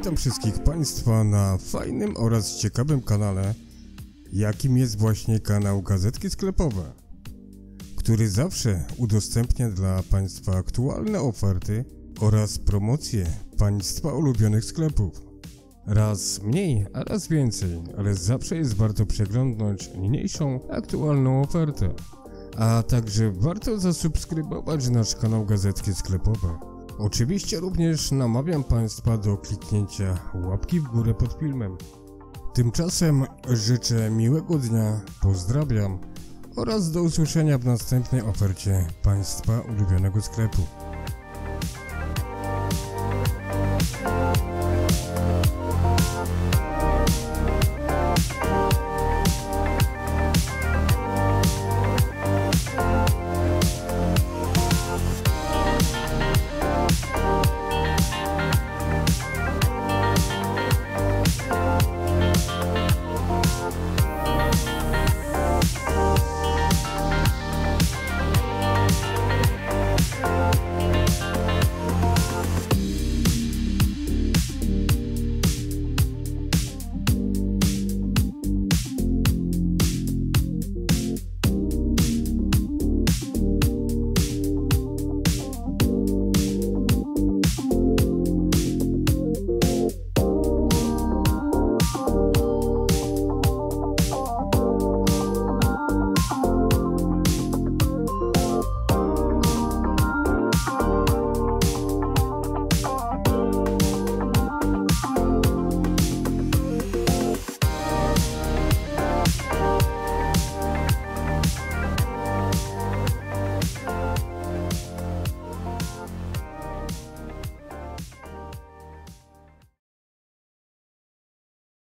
Witam wszystkich Państwa na fajnym oraz ciekawym kanale, jakim jest właśnie kanał Gazetki Sklepowe, który zawsze udostępnia dla Państwa aktualne oferty oraz promocje Państwa ulubionych sklepów. Raz mniej, a raz więcej, ale zawsze jest warto przeglądnąć niniejszą aktualną ofertę. A także warto zasubskrybować nasz kanał Gazetki Sklepowe. Oczywiście również namawiam Państwa do kliknięcia łapki w górę pod filmem. Tymczasem życzę miłego dnia, pozdrawiam oraz do usłyszenia w następnej ofercie Państwa ulubionego sklepu.